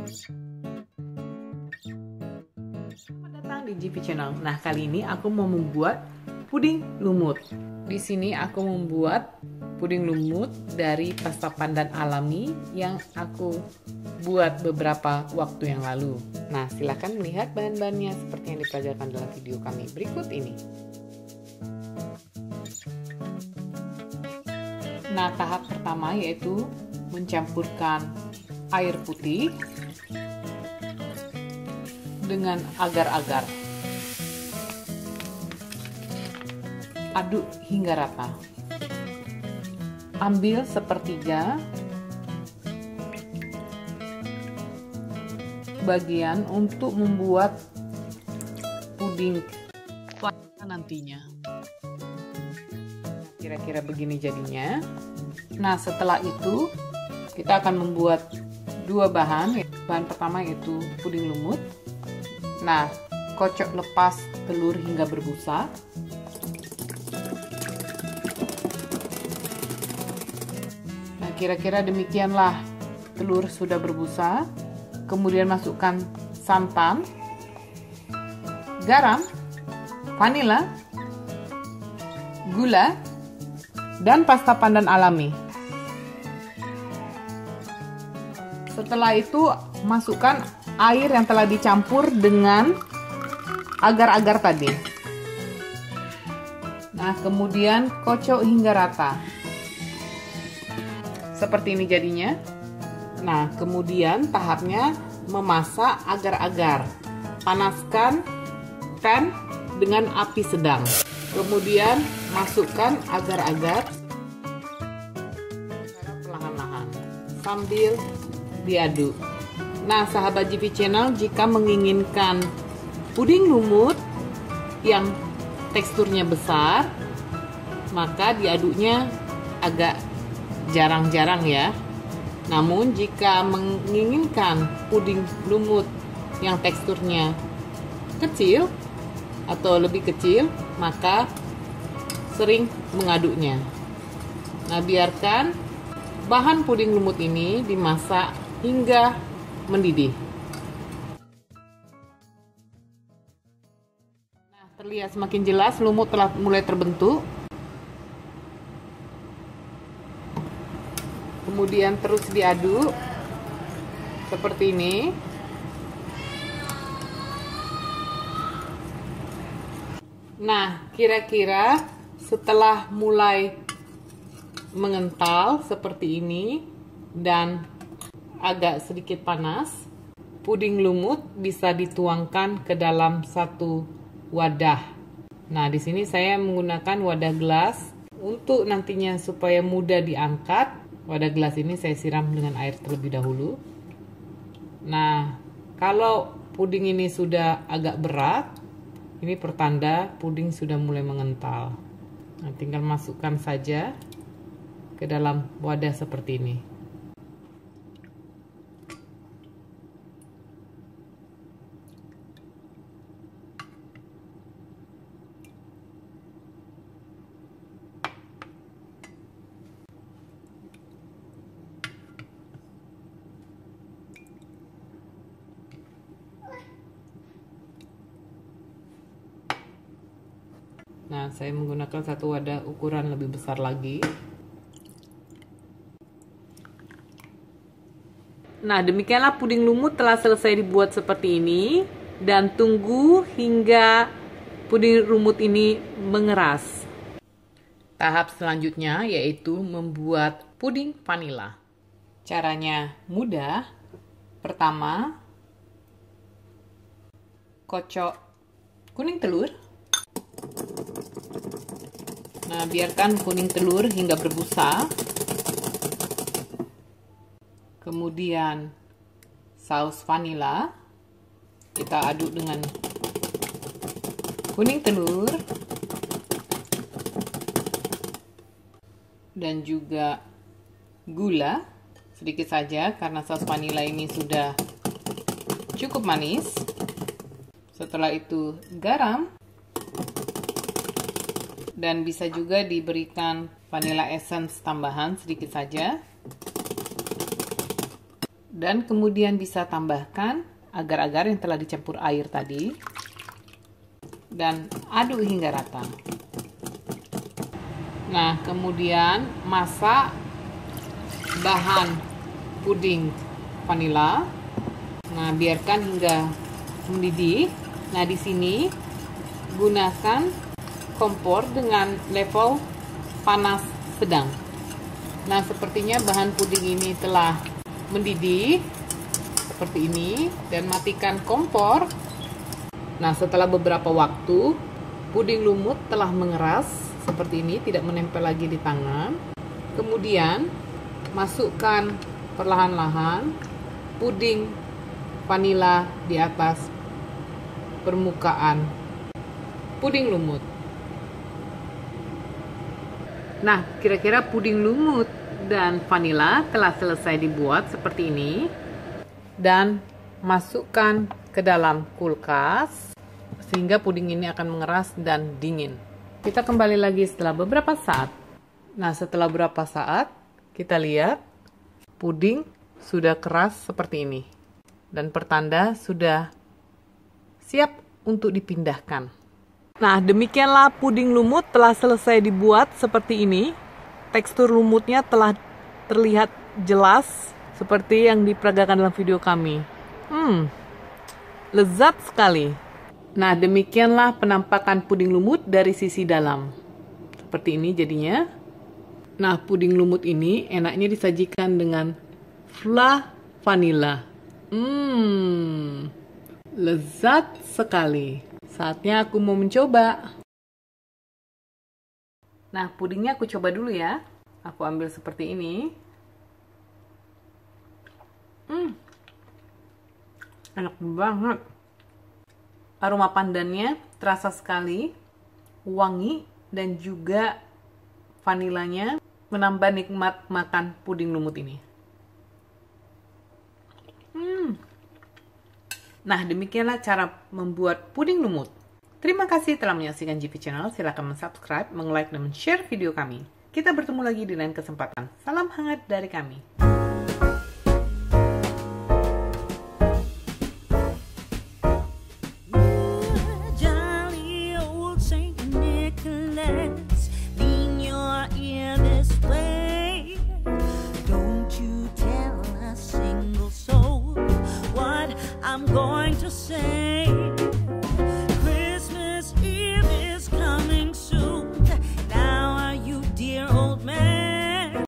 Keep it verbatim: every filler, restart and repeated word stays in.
Selamat datang di G P Channel. Nah, kali ini aku mau membuat puding lumut. Di sini aku membuat puding lumut dari pasta pandan alami yang aku buat beberapa waktu yang lalu. Nah, silakan melihat bahan-bahannya seperti yang dipelajarkan dalam video kami berikut ini. Nah, tahap pertama yaitu mencampurkan air putih dengan agar-agar. Aduk hingga rata. Ambil sepertiga bagian untuk membuat puding nantinya. Kira-kira begini jadinya. Nah, setelah itu kita akan membuat dua bahan. Bahan pertama yaitu puding lumut. Nah, kocok lepas telur hingga berbusa. Nah, kira-kira demikianlah telur sudah berbusa. Kemudian masukkan santan, garam, vanila, gula, dan pasta pandan alami. Setelah itu masukkan air yang telah dicampur dengan agar-agar tadi. Nah, kemudian kocok hingga rata. Seperti ini jadinya. Nah, kemudian tahapnya memasak agar-agar. Panaskan pan dengan api sedang. Kemudian masukkan agar-agar perlahan-lahan sambil diaduk. Nah, sahabat G P Channel, jika menginginkan puding lumut yang teksturnya besar, maka diaduknya agak jarang-jarang ya. Namun jika menginginkan puding lumut yang teksturnya kecil atau lebih kecil, maka sering mengaduknya. Nah, biarkan bahan puding lumut ini dimasak hingga mendidih. Nah, terlihat semakin jelas lumut telah mulai terbentuk. Kemudian terus diaduk seperti ini. Nah, kira-kira setelah mulai mengental seperti ini dan agak sedikit panas, puding lumut bisa dituangkan ke dalam satu wadah. Nah, di sini saya menggunakan wadah gelas untuk nantinya supaya mudah diangkat. Wadah gelas ini saya siram dengan air terlebih dahulu. Nah, kalau puding ini sudah agak berat, ini pertanda puding sudah mulai mengental. Nah, tinggal masukkan saja ke dalam wadah seperti ini. Nah, saya menggunakan satu wadah ukuran lebih besar lagi. Nah, demikianlah puding lumut telah selesai dibuat seperti ini. Dan tunggu hingga puding lumut ini mengeras. Tahap selanjutnya yaitu membuat puding vanila. Caranya mudah. Pertama, kocok kuning telur. Nah, biarkan kuning telur hingga berbusa. Kemudian saus vanila kita aduk dengan kuning telur dan juga gula sedikit saja karena saus vanila ini sudah cukup manis. Setelah itu garam. Dan bisa juga diberikan vanilla essence tambahan sedikit saja. Dan kemudian bisa tambahkan agar-agar yang telah dicampur air tadi. Dan aduk hingga rata. Nah, kemudian masak bahan puding vanila. Nah, biarkan hingga mendidih. Nah, di sini gunakan kompor dengan level panas sedang. Nah, sepertinya bahan puding ini telah mendidih seperti ini, dan matikan kompor. Nah, setelah beberapa waktu puding lumut telah mengeras seperti ini, tidak menempel lagi di tangan. Kemudian masukkan perlahan-lahan puding vanila di atas permukaan puding lumut. Nah, kira-kira puding lumut dan vanila telah selesai dibuat seperti ini. Dan masukkan ke dalam kulkas sehingga puding ini akan mengeras dan dingin. Kita kembali lagi setelah beberapa saat. Nah, setelah beberapa saat kita lihat puding sudah keras seperti ini dan pertanda sudah siap untuk dipindahkan. Nah, demikianlah puding lumut telah selesai dibuat seperti ini. Tekstur lumutnya telah terlihat jelas seperti yang diperagakan dalam video kami. Hmm, lezat sekali. Nah, demikianlah penampakan puding lumut dari sisi dalam. Seperti ini jadinya. Nah, puding lumut ini enaknya disajikan dengan fla vanila. Hmm, lezat sekali. Saatnya aku mau mencoba. Nah, pudingnya aku coba dulu ya. Aku ambil seperti ini. Hmm, enak banget. Aroma pandannya terasa sekali, wangi, dan juga vanilanya menambah nikmat makan puding lumut ini. Hmm. Nah, demikianlah cara membuat puding lumut. Terima kasih telah menyaksikan G V Channel. Silakan subscribe, like, dan share video kami. Kita bertemu lagi di lain kesempatan. Salam hangat dari kami.